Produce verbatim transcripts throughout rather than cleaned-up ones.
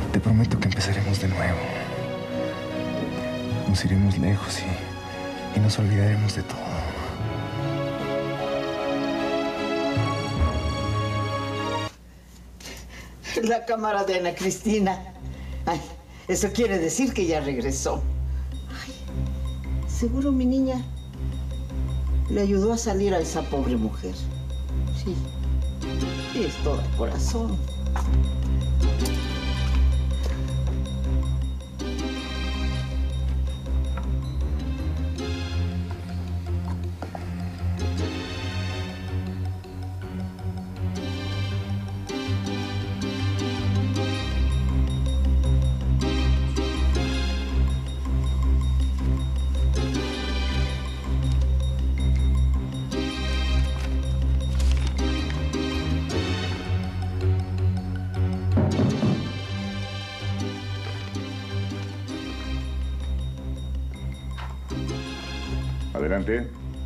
Te prometo que empezaremos de nuevo. Nos iremos lejos y, y nos olvidaremos de todo. La cámara de Ana Cristina. Ay, eso quiere decir que ya regresó. Ay, seguro mi niña le ayudó a salir a esa pobre mujer. Sí, sí, es todo el corazón. Adelante.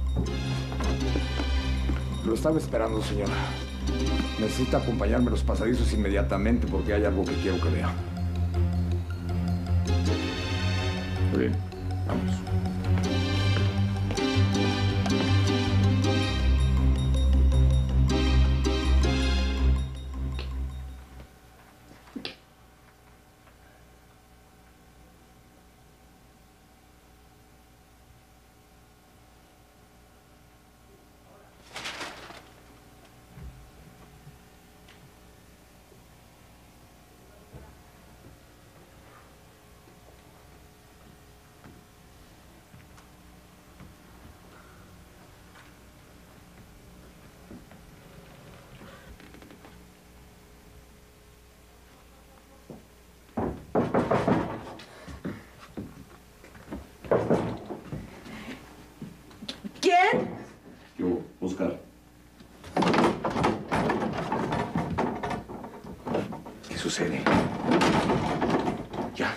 Lo estaba esperando, señora. Necesita acompañarme a los pasadizos inmediatamente porque hay algo que quiero que vea. Muy bien, vamos. ¿Quién? Yo, Oscar. ¿Qué sucede? Ya.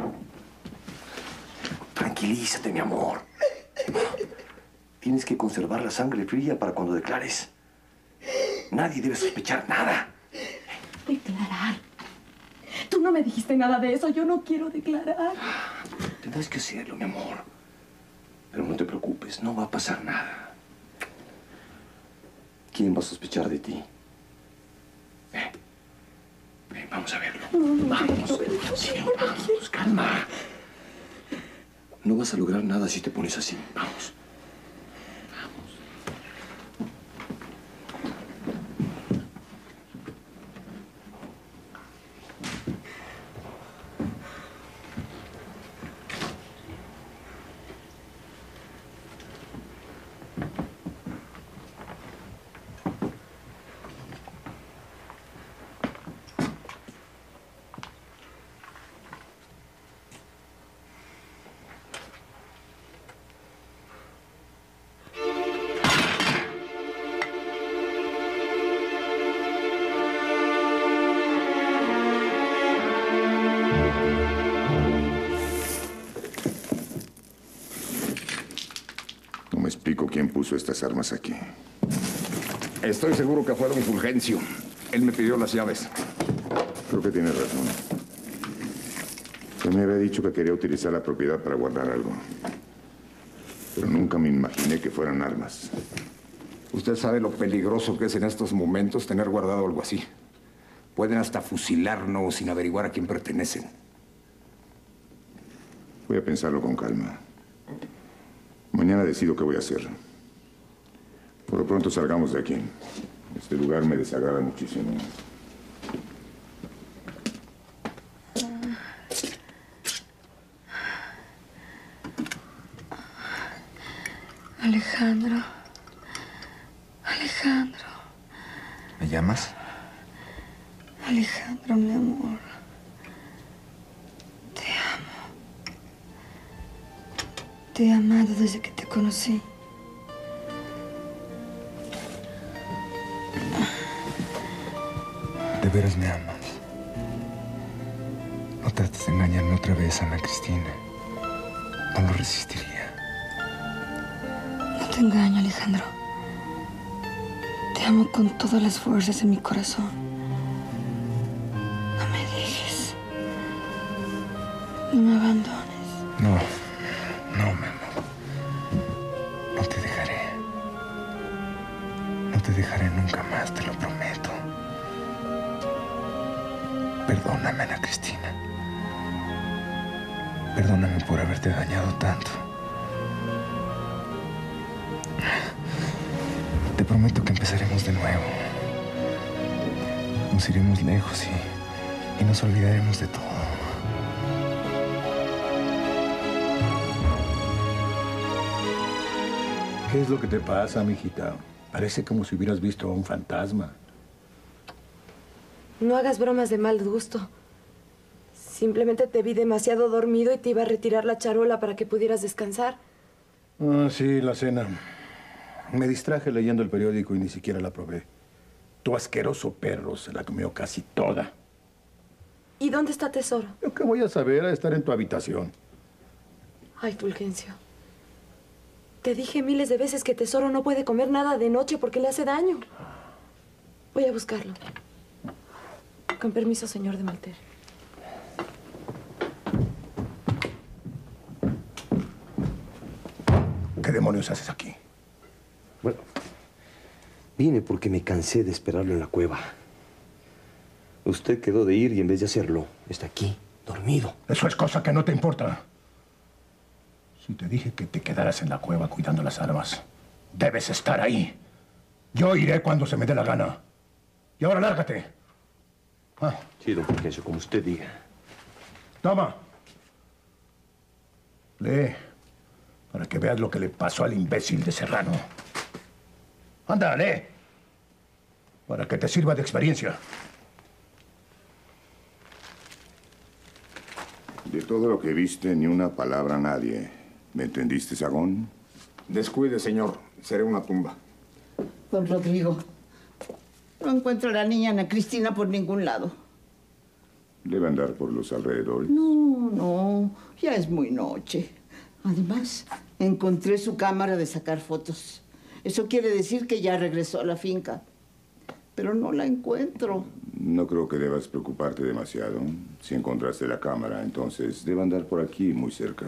Tranquilízate, mi amor. Tienes que conservar la sangre fría para cuando declares. Nadie debe sospechar nada. Declarar. Tú no me dijiste nada de eso. Yo no quiero declarar. Tendrás que hacerlo, mi amor. Pero no te preocupes, no va a pasar nada. ¿Quién va a sospechar de ti? Ven, ven, vamos a verlo. No, no, vamos, no, sí, vamos, calma. No vas a lograr nada si te pones así. Vamos. No me explico quién puso estas armas aquí. Estoy seguro que fue don Fulgencio. Él me pidió las llaves. Creo que tiene razón. Él me había dicho que quería utilizar la propiedad para guardar algo. Pero nunca me imaginé que fueran armas. Usted sabe lo peligroso que es en estos momentos tener guardado algo así. Pueden hasta fusilarnos sin averiguar a quién pertenecen. Voy a pensarlo con calma. Mañana decido qué voy a hacer. Por lo pronto salgamos de aquí. Este lugar me desagrada muchísimo. Alejandro. Alejandro. ¿Me llamas? Alejandro, mi amor. Te amo. Te he amado desde que te conocí. ¿De veras me amas? No trates de engañarme otra vez, Ana Cristina. No lo resistiría. No te engaño, Alejandro. Te amo con todas las fuerzas de mi corazón. No me dejes. me abandones. No, no, mi amor. No te dejaré. No te dejaré nunca más, te lo prometo. Perdóname, Ana Cristina. Perdóname por haberte dañado tanto. Te prometo que empezaremos de nuevo. Nos iremos lejos y, y nos olvidaremos de todo. ¿Qué es lo que te pasa, mijita? Parece como si hubieras visto a un fantasma. No hagas bromas de mal gusto. Simplemente te vi demasiado dormido y te iba a retirar la charola para que pudieras descansar. Ah, sí, la cena. Me distraje leyendo el periódico y ni siquiera la probé. Tu asqueroso perro se la comió casi toda. ¿Y dónde está Tesoro? ¿Yo qué voy a saber a estar en tu habitación? Ay, Fulgencio. Te dije miles de veces que Tesoro no puede comer nada de noche porque le hace daño. Voy a buscarlo. Con permiso, señor de Malter. ¿Qué demonios haces aquí? Bueno, vine porque me cansé de esperarlo en la cueva. Usted quedó de ir y en vez de hacerlo, está aquí, dormido. Eso es cosa que no te importa. Si te dije que te quedaras en la cueva cuidando las armas, debes estar ahí. Yo iré cuando se me dé la gana. Y ahora lárgate. Ah. Sí, don Fulgencio, como usted diga. Toma. Lee, para que veas lo que le pasó al imbécil de Serrano. Anda, lee. Para que te sirva de experiencia. De todo lo que viste, ni una palabra a nadie. ¿Me entendiste, Sagón? Descuide, señor. Seré una tumba. Don Rodrigo, no encuentro a la niña Ana Cristina por ningún lado. Debe andar por los alrededores. No, no, ya es muy noche. Además, encontré su cámara de sacar fotos. Eso quiere decir que ya regresó a la finca. Pero no la encuentro. No creo que debas preocuparte demasiado. Si encontraste la cámara, entonces debe andar por aquí, muy cerca.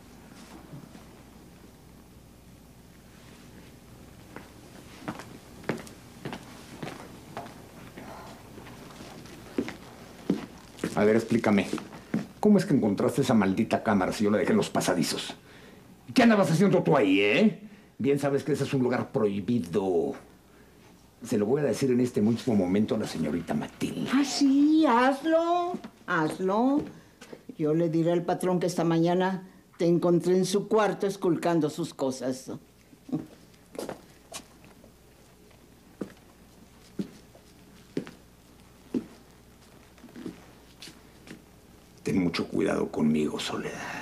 A ver, explícame. ¿Cómo es que encontraste esa maldita cámara si yo la dejé en los pasadizos? ¿Qué andabas haciendo tú ahí, eh? Bien sabes que ese es un lugar prohibido. Se lo voy a decir en este mismo momento a la señorita Matilde. Ah, sí, hazlo, hazlo. Yo le diré al patrón que esta mañana te encontré en su cuarto esculcando sus cosas. Ten mucho cuidado conmigo, Soledad.